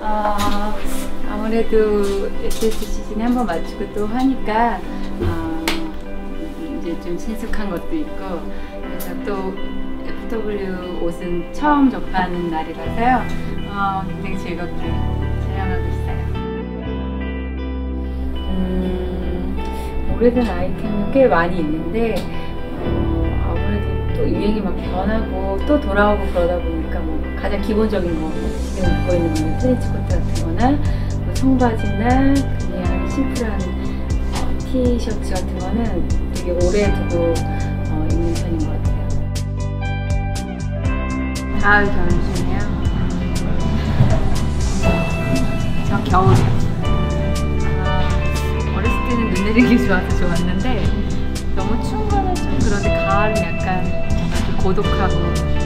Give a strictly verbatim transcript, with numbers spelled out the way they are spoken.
어, 아무래도 에스에스 시즌에 한번 맞추고 또 하니까 어, 이제 좀 친숙한 것도 있고, 그래서 또 에프더블유 옷은 처음 접하는 날이라서요. 어, 굉장히 즐겁게 촬영하고 있어요. 음, 오래된 아이템은 꽤 많이 있는데 어, 아무래도 또 유행이 막 변하고 또 돌아오고 그러다 보니까 뭐 가장 기본적인 거, 지금 입고 있는 뭐 트렌치 코트 같은 거나 뭐 청바지나 그냥 심플한 어, 티셔츠 같은 거는 되게 오래 두고 어, 입는 편인 것 같아요. 가을 겨울이네요. 저 겨울이요. 아, 어렸을 때는 눈 내리는 게 좋아서 좋았는데 너무 추운 거는 좀 그런데 가을은 약간 좀 고독하고